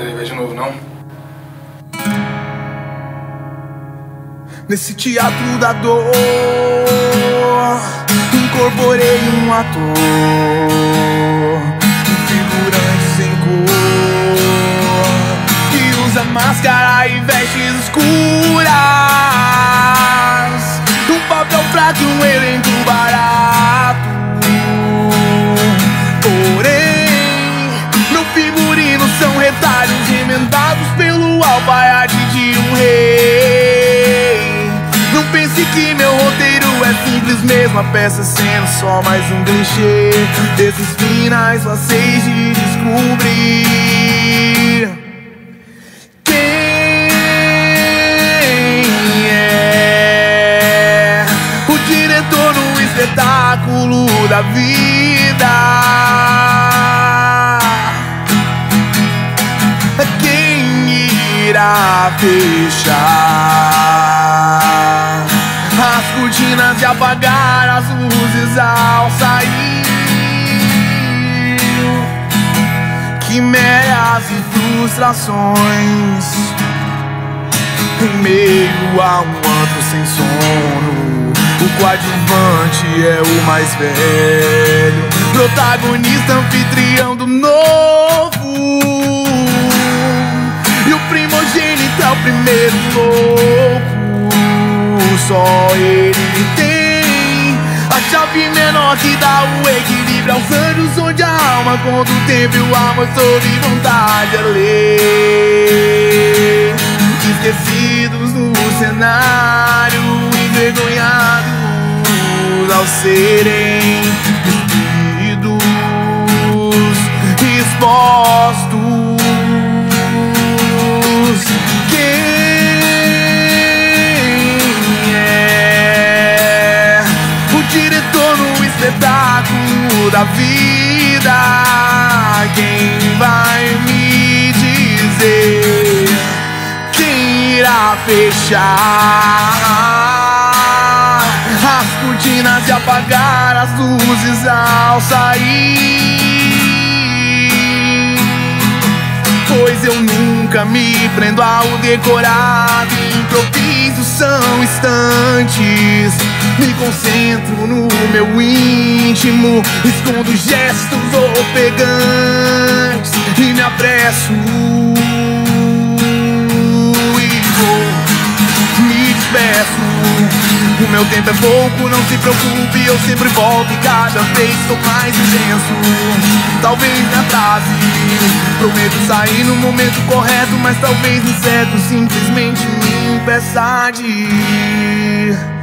querer ver de novo, não? Nesse teatro da dor, incorporei um ator, um figurante sem cor, que usa máscara e vestes escuras, um papel fraco e um elenco barato. Porém, meu figurino são retalhos emendados pelo alfaiate de um rei. Não pense que meu roteiro é simples mesmo, a peça sendo só mais um clichê desses finais fáceis de descobrir. Quem é o diretor no espetáculo da vida? Quem irá fechar as cortinas e apagar as luzes ao sair? Quimeras e frustrações em meio a um antro sem sono. O coadjuvante é o mais velho, protagonista, anfitrião do novo, e o primogênito é o primeiro louco. Só ele tem a chave menor que dá o equilíbrio aos anjos, onde a alma contra o tempo e o amor sob vontade alheia. Esquecidos no cenário, envergonhados ao serem despidos, expostos. Espetáculo da vida, quem vai me dizer? Quem irá fechar as cortinas e apagar as luzes ao sair? Pois eu nunca me prendo ao decorado, improviso são instantes. Me concentro no meu íntimo, escondo gestos ofegantes e me apresso e vou, me despeço. O meu tempo é pouco, não se preocupe, eu sempre volto e cada vez sou mais intenso. Talvez me atrase, prometo sair no momento correto, mas talvez incerto simplesmente me impeça de ir.